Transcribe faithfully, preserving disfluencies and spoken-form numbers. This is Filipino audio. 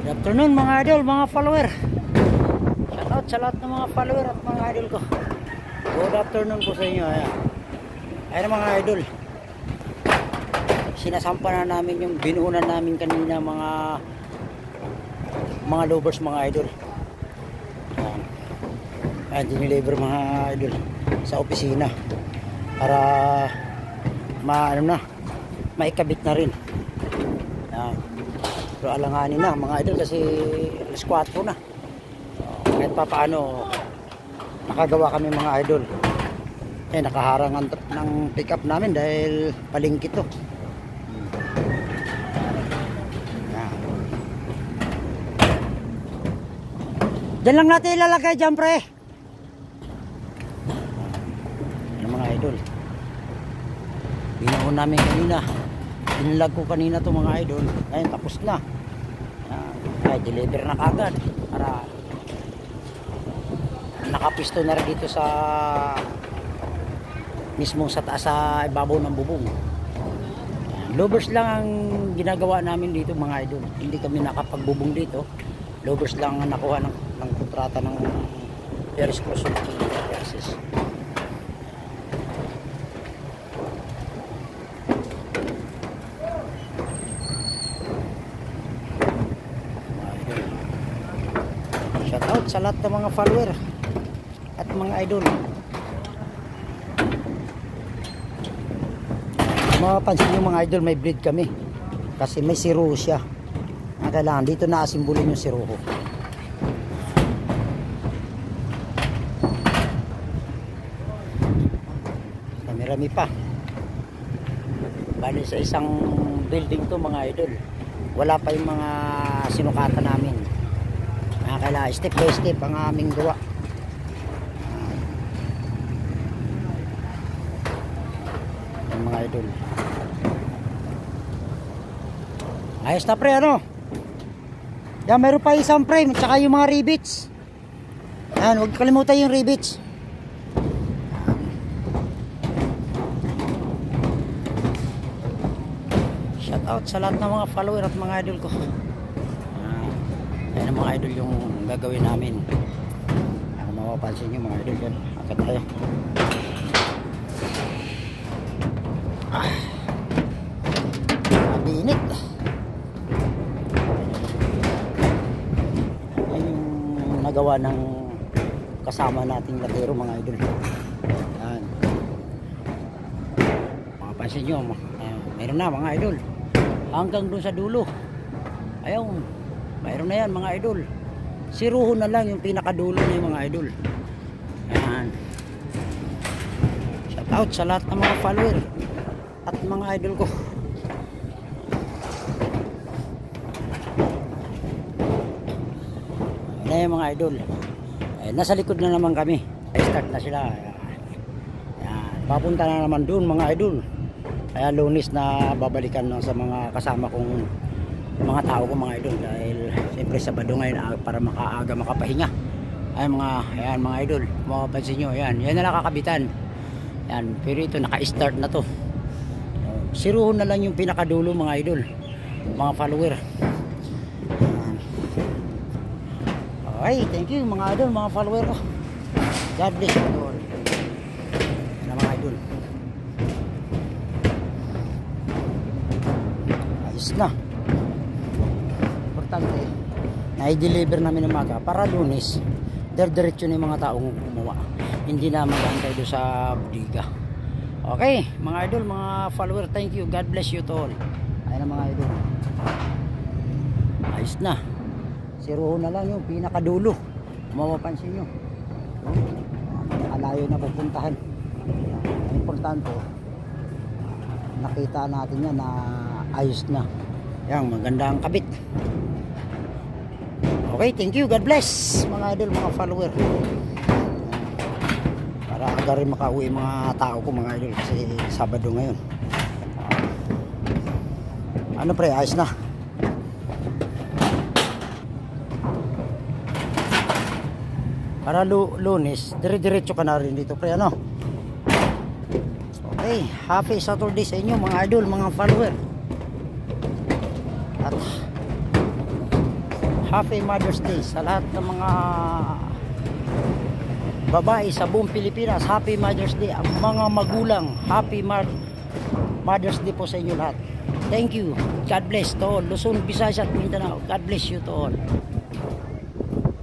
Good afternoon mga idol, mga follower. Shout out sa lahat ng mga follower at mga idol ko. Good afternoon po sa inyo. Ayan, ayan mga idol, sinasampa na namin yung binuunan namin kanina mga mga lovers mga idol. Ayan, ayan diniliver mga idol sa opisina para ma ano na maikabit na rin. Ayan, pero alanganin na mga idol kasi alas kwatro na. So, kahit pa paano nakagawa kami mga idol. Eh, nakaharang ang ng pick up namin dahil palingki to. Ayan. Diyan lang natin ilalagay dyan pre. Ayan mga idol, binuon namin kanina. Binilag ko kanina to mga idol. Ayun, tapos na. Ay, deliver na kagad para nakapisto na rin dito sa mismong sa taas sa ibabaw ng bubong. Lovers lang ang ginagawa namin dito mga idol. Hindi kami nakapagbubong dito. Lovers lang ang nakuha ng, ng kontrata ng Ferris Cross Services. Shout out sa lahat ng mga follower at mga idol. Mapapansin nyo mga idol, may bleed kami kasi may siruho siya. Ang kailangan dito na asimbolin yung siruho. Marami pa. Bali sa isang building to mga idol, wala pa yung mga sinukatan namin. Kailangan step by step ang aming gawa. Ang mga idol, ayos na pre, ano? Yan, meron pa isang frame tsaka yung mga rivets. Yan, huwag kalimutan yung rivets. Shout out sa lahat ng mga follower at mga idol ko. Ayan ang mga idol yung gagawin namin. Kung mapapansin nyo mga idol yan, akit tayo. Ah, mabinit. Ayan yung nagawa ng kasama nating latero mga idol. Ayan, mapapansin nyo, ayan, mayroon na mga idol hanggang dun sa dulo. Ayun, mayroon na yan mga idol. Siruho na lang yung pinakadulo niya mga idol. Ayan. Shout out sa lahat ng mga follower at mga idol ko. Ayan yung mga idol. Ayan, nasa likod na naman kami. Start na sila. Ayan. Papunta na naman dun mga idol. Kaya Lunes na babalikan na sa mga kasama kong mga tao ko mga idol, dahil siyempre Sabado ngayon para makaaga makapahinga. Ay mga, ayan mga idol, mapapansin nyo, ayan, yan na nakakabitan. Ayan, pero ito naka-start na to. Siruho na lang yung pinakadulo mga idol, mga follower. Ayan. Okay, thank you mga idol, mga follower ko. God bless you all. Ayan mga idol, ayos na. Na i-deliver namin ng maga para Lunes diretso na yung mga taong gumawa, hindi na mag-antay doon sa bodega. Okay mga idol, mga follower, thank you, God bless you to all. Ayun mga idol, ayos na. Siruho na lang yung pinakadulo, mapapansin nyo, alayo na pupuntahan. Ang importante, nakita natin yan na ayos na. Yan, maganda ang kabit. Okay, thank you, God bless mga idol, mga follower. Para aga rin makauwi mga tao ko mga idol kasi Sabado ngayon. Ano pre, ayos na. Para Lunes dire-diretso ka na rin dito pre, ano? Okay, happy Saturday sa inyo mga idol, mga follower. At Happy Mother's Day sa lahat ng mga babae sa buong Pilipinas. Happy Mother's Day. Ang mga magulang, Happy Mother's Day po sa inyo lahat. Thank you. God bless to all. Luzon, Visayas at Mindanao. God bless you to all.